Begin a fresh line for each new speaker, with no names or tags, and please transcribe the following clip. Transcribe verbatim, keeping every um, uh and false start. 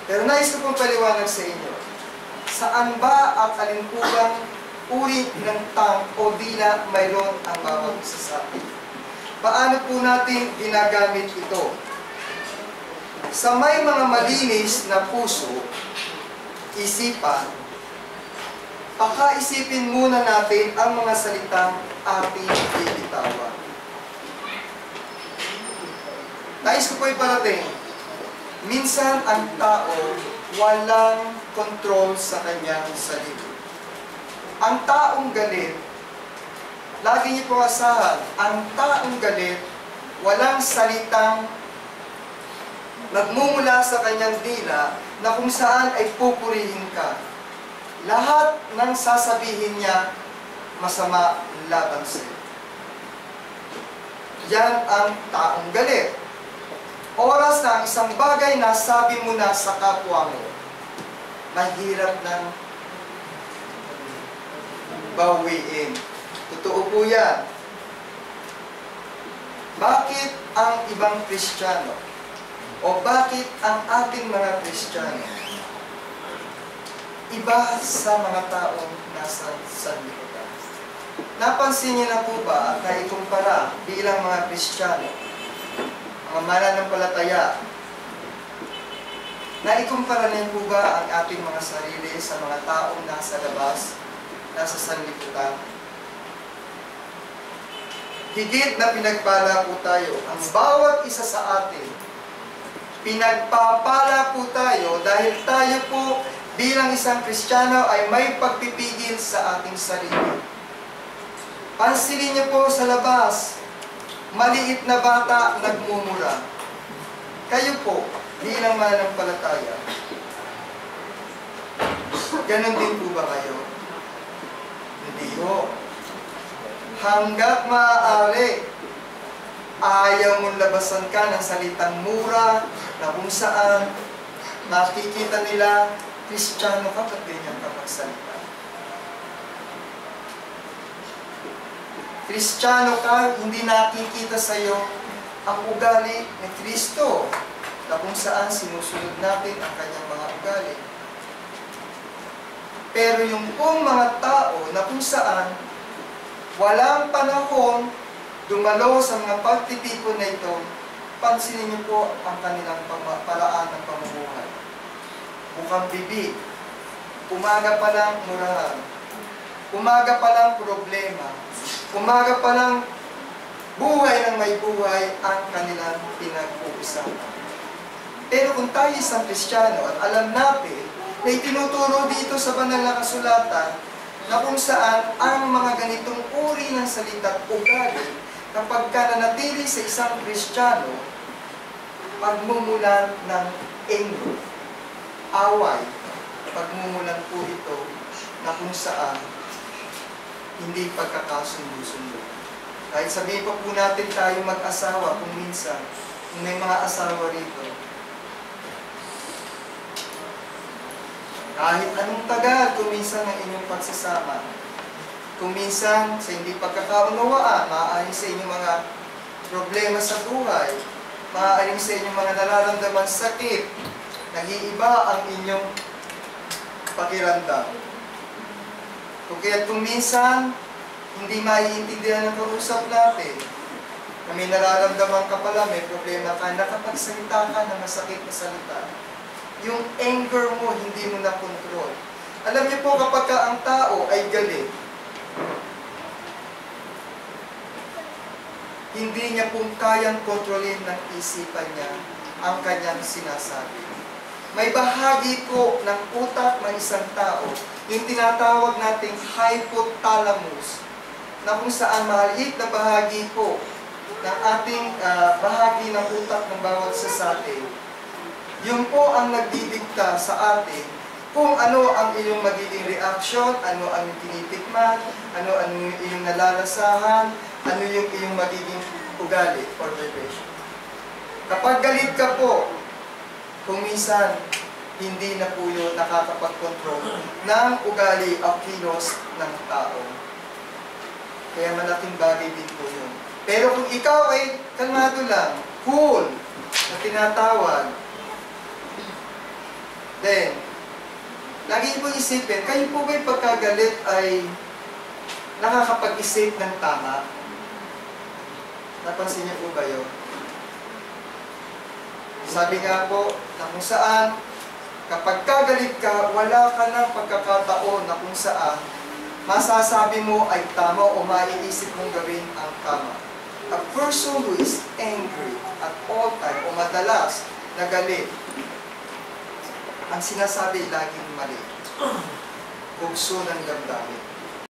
Pero nais ko pong paliwanag sa inyo, saan ba at alin po bang uri ng tang o dila mayroon ang bawat isa sa atin? Paano po natin ginagamit ito? Sa may mga malinis na puso, isipan, pakaisipin muna natin ang mga salitang ating bibitawan. Nais ko po iparating, minsan ang tao walang kontrol sa kanyang sarili. Ang taong galit, lagi niyo po asahan, ang taong galit, walang salitang nagmumula sa kanyang dila na kung saan ay pupurihin ka. Lahat ng sasabihin niya, masama laban sa iyo. Yan ang taong galit. Oras na ang isang bagay na sabi mo na sa kapwa mo, mahirap nang bawiin. Totoo po yan. Bakit ang ibang Kristiyano o bakit ang ating mga Kristiyano iba sa mga taong nasa sanlibutan? Napansin niyo na po ba na ikumpara bilang mga Kristiyano, mga mananampalataya, na ikumpara niyo po ba ang ating mga sarili sa mga taong nasa labas, nasa sanlibutan? Higit na pinagpala po tayo. Ang bawat isa sa atin, pinagpapala po tayo dahil tayo po bilang isang Kristiyano ay may pagpipigil sa ating sarili. Pansinin niyo po sa labas, maliit na bata nagmumura. Kayo po, bilang mananampalataya, ganon din po ba kayo? Hindi po. Hanggat maaari, ayaw mong labasan ka ng salitang mura na kung saan makikita nila, Kristiyano ka, ba't ganyan ka magsalita? Kristiyano ka, hindi nakikita sa iyo ang ugali ni Kristo na kung saan sinusunod natin ang kanyang mga ugali. Pero yung pong mga tao na kung saan walang panahon dumalo sa mga pagtitipon na ito, pansinin niyo po ang kanilang paraan ng pamumuhay. Bukang bibig, umaga pa lang murahan, umaga pa lang problema, umaga pa lang buhay ng may buhay ang kanilang pinag-uusapan. Pero kung tayo isang Kristiyano at alam natin na itinuturo dito sa banal na kasulatan na kung saan ang mga ganitong uri ng salita at ugali kapag ka nanatili sa isang Kristiyano, pagmumulan ng engro, away, pagmumulan po ito na kung saan hindi pagkakasundo-sundo. Kahit sabihin pa po natin tayo mag-asawa kung minsan, kung may mga asawa rito, kahit anong tagal, kung minsan ang inyong pagsasama, kung minsan sa hindi pagkakaunawaan, maaaring sa inyong mga problema sa buhay, maaaring sa inyong mga nararamdaman sakit, nag-iiba ang inyong pakiramdam. Kung kaya kung minsan, hindi maiintindihan ang kausap natin, na may nararamdaman ka pala, may problema ka, nakapagsalita ka ng masakit na salita, yung anger mo, hindi mo na control. Alam niyo po, kapag ka ang tao ay galit, hindi niya pong kayang kontrolin ng isipan niya ang kanyang sinasabi. May bahagi po ng utak ng isang tao, yung tinatawag nating hypothalamus, na kung saan maliit na bahagi po ng ating uh, bahagi ng utak ng bawat isa sa atin, yun po ang nagdidikta sa atin kung ano ang iyong magiging reaksyon, ano ang iyong tinitikman, ano ang iyong nalalasahan, ano yung iyong magiging ugali or vibration. Kapag galit ka po, kung minsan, hindi na po yun nakakapag-control ng ugali o kilos ng tao. Kaya malaking bagay din po yun. Pero kung ikaw ay kalmado lang, cool, na tinatawag, Then, lagi po isipin, kayo po ba'y pagkagalit ay nakakapag-isip ng tama? Napansin niyo po ba yun? Sabi nga po, na kung saan, kapag kagalit ka, wala ka ng pagkakataon na kung saan masasabi mo ay tama o maiisip mong gawin ang tama. A person who is angry at all time o madalas na galit, ang sinasabi laging mali. Bugso ng damdamin.